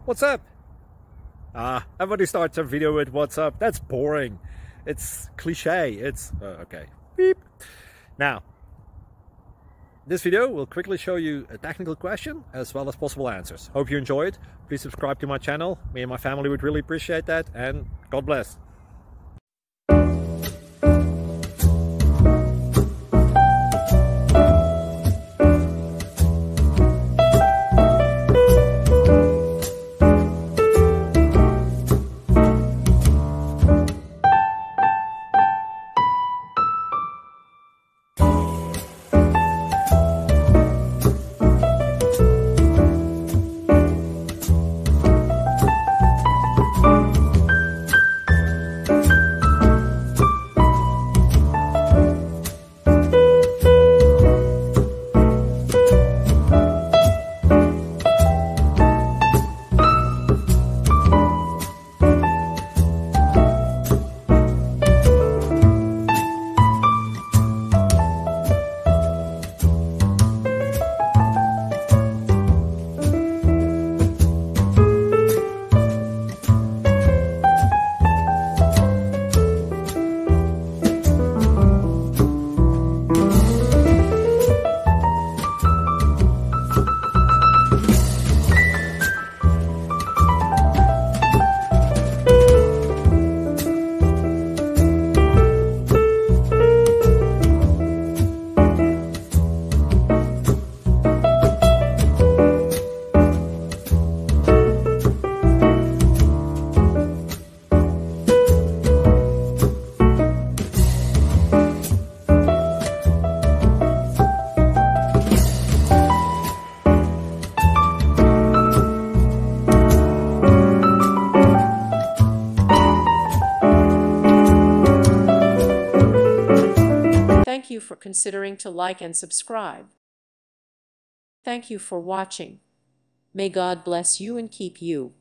What's up? Everybody starts a video with what's up. That's boring. It's cliche. It's okay. Beep. Now, this video will quickly show you a technical question as well as possible answers. Hope you enjoy it. Please subscribe to my channel. Me and my family would really appreciate that, and God bless. Thank you for considering to like and subscribe. Thank you for watching. May God bless you and keep you.